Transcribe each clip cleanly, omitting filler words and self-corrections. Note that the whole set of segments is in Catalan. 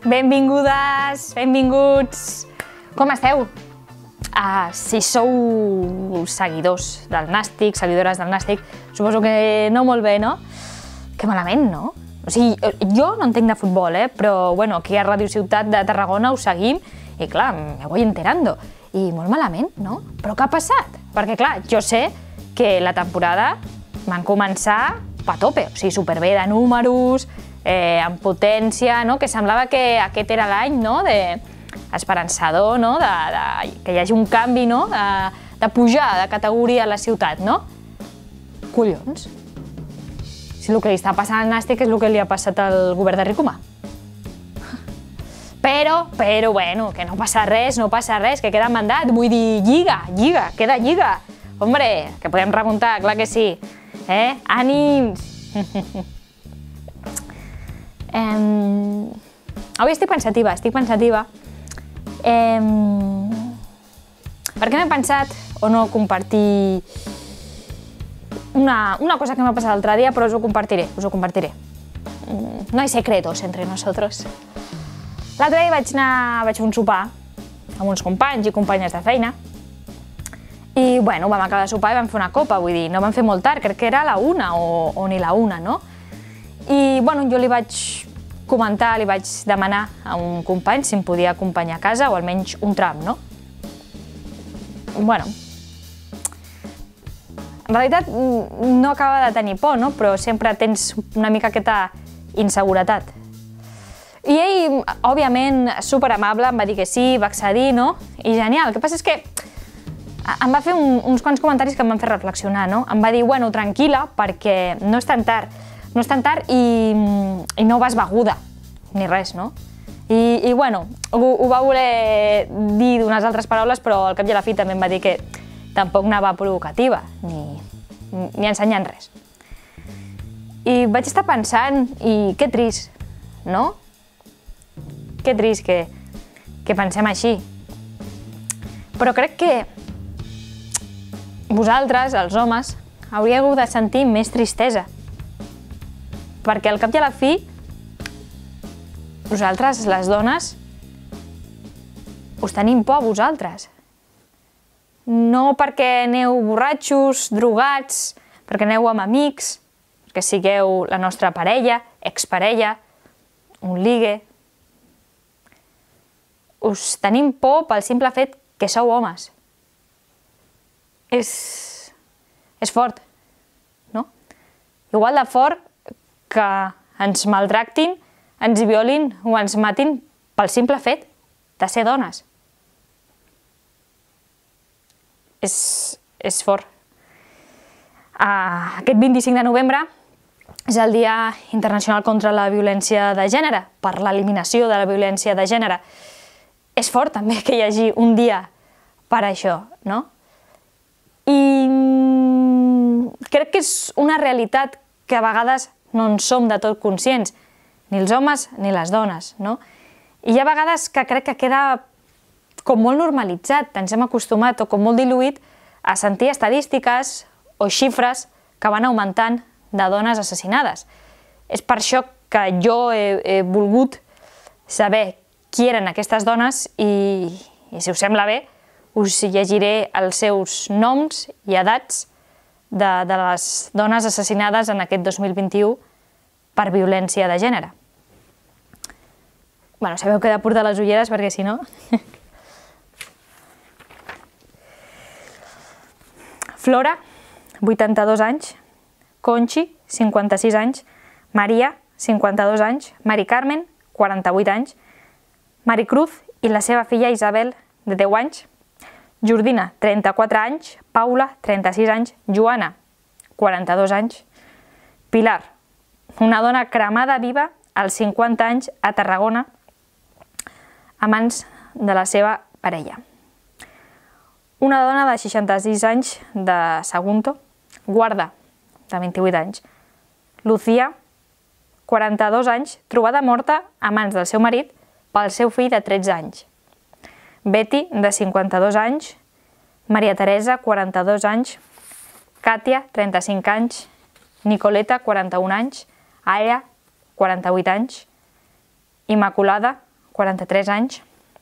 Benvingudes, benvinguts! Com esteu? Si sou seguidors del Nàstic, seguidores del Nàstic, suposo que no molt bé, no? Que malament, no? O sigui, jo no entenc de futbol, però bueno, aquí a Ràdio Ciutat de Tarragona ho seguim i clar, me voy enterando. I molt malament, no? Però què ha passat? Perquè clar, jo sé que la temporada van començar a tope, o sigui, superbé de números, amb potència, no? Que semblava que aquest era l'any, no? Esperançador, no? Que hi hagi un canvi, no? De pujar de categoria a la ciutat, no? Collons! Si el que li està passant al Nàstic és el que li ha passat al govern de Ricomà. Però, bueno, que no passa res, que queda mandat. Vull dir, lliga, queda lliga. Hombre, que podem remuntar, clar que sí. Ànims! Avui estic pensativa. Perquè m'he pensat o no compartir una cosa que m'ha passat l'altre dia, però us ho compartiré. No hay secretos entre nosotros. L'altre dia vaig fer un sopar amb uns companys i companyes de feina i, bueno, vam acabar de sopar i vam fer una copa, vull dir, no vam fer molt tard, crec que era a la 1 o ni la 1, no? I, bueno, jo li vaig comentar, li vaig demanar a un company si em podia acompanyar a casa o almenys un tram, no? Bueno, en realitat no acaba de tenir por, no? Però sempre tens una mica aquesta inseguretat. I ell, òbviament, superamable, em va dir que sí, va accedir, no? I genial. El que passa és que em va fer uns quants comentaris que em van fer reflexionar, no? Em va dir, bueno, tranquil·la, perquè no és tan tard. No és tan tard i no vas beguda, ni res, no? I bueno, ho va voler dir d'unes altres paraules, però al cap i a la fi també em va dir que tampoc anava provocativa, ni ensenyant res. I vaig estar pensant, i que trist, no? Que trist que pensem així. Però crec que vosaltres, els homes, hauríeu de sentir més tristesa. Perquè al cap i a la fi, vosaltres, les dones, us tenim por a vosaltres. No perquè aneu borratxos, drogats, perquè aneu amb amics, perquè sigueu la nostra parella, exparella, un ligue. Us tenim por pel simple fet que sou homes. És fort, no? Igual de fort que ens maltractin, ens violin o ens matin pel simple fet de ser dones. És fort. Aquest 25 de novembre és el Dia Internacional contra la Violència de Gènere, per l'eliminació de la violència de gènere. És fort també que hi hagi un dia per això, no? I crec que és una realitat que a vegades no en som de tot conscients, ni els homes ni les dones, no? I hi ha vegades que crec que queda com molt normalitzat, ens hem acostumat, o com molt diluït, a sentir estadístiques o xifres que van augmentant de dones assassinades. És per això que jo he volgut saber qui eren aquestes dones i si us sembla bé, us llegiré els seus noms i edats de les dones assassinades en aquest 2021 per violència de gènere. Bueno, sabeu que he de portar les ulleres perquè si no... Flora, 82 anys. Conchi, 56 anys. Maria, 52 anys. Mari Carmen, 48 anys. Maricruz i la seva filla Isabel, de 10 anys. Jordina, 34 anys. Paula, 36 anys. Joana, 42 anys. Pilar, una dona cremada viva als 50 anys a Tarragona a mans de la seva parella. Una dona de 66 anys de Sagunto, guarda, de 28 anys. Lucía, 42 anys, trobada morta a mans del seu marit pel seu fill de 13 anys. Betty, de 52 anys. Maria Teresa, 42 anys. Càtia, 35 anys. Nicoleta, 41 anys. Aya, 48 anys. Immaculada, 43 anys.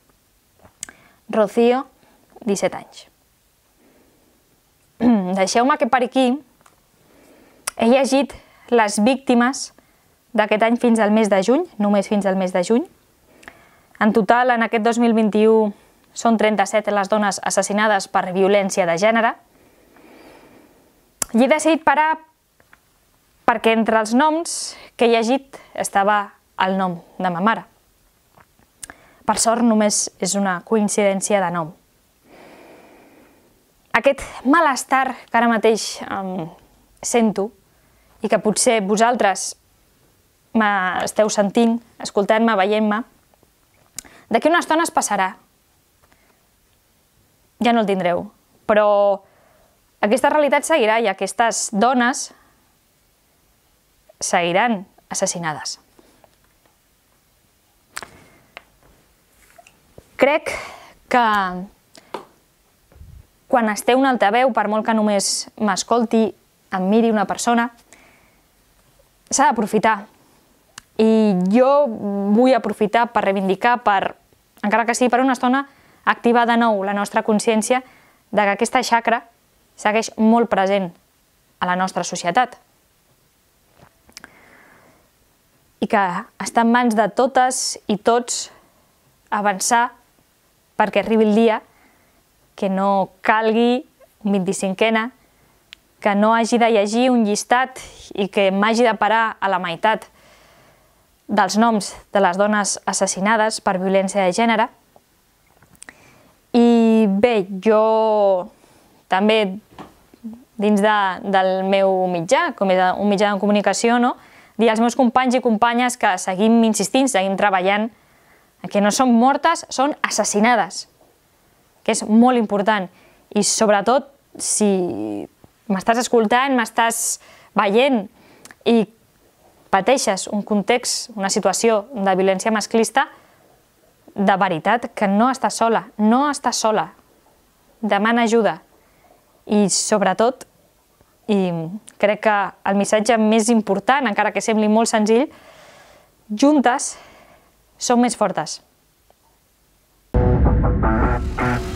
Rocío, 17 anys. Deixeu-me que per aquí he llegit les víctimes d'aquest any fins al mes de juny, només fins al mes de juny. En total, en aquest 2021, són 37 les dones assassinades per violència de gènere. I he decidit parar perquè entre els noms que he llegit estava el nom de ma mare. Per sort, només és una coincidència de nom. Aquest malestar que ara mateix sento i que potser vosaltres m'esteu sentint, escoltant-me, veient-me, d'aquí una estona es passarà. Ja no el tindreu. Però aquesta realitat seguirà i aquestes dones seguiran assassinades. Crec que quan es té un altaveu, per molt que només m'escolti, em miri una persona, s'ha d'aprofitar. I jo vull aprofitar per reivindicar, encara que sigui per una estona, activar de nou la nostra consciència de que aquesta xacra segueix molt present a la nostra societat. I que està en mans de totes i tots avançar perquè arribi el dia que no calgui un 25ena, que no hagi de llegir un llistat i que m'hagi de parar a la meitat dels noms de les dones assassinades per violència de gènere. I bé, jo també dins del meu mitjà, com és un mitjà de comunicació, dir als meus companys i companyes que seguim insistint, seguim treballant, que no són mortes, són assassinades, que és molt important. I sobretot, si m'estàs escoltant, m'estàs veient i pateixes un context, una situació de violència masclista, de veritat que no estàs sola, no estàs sola. Demana ajuda. I sobretot, i crec que el missatge més important, encara que sembli molt senzill, juntes som més fortes.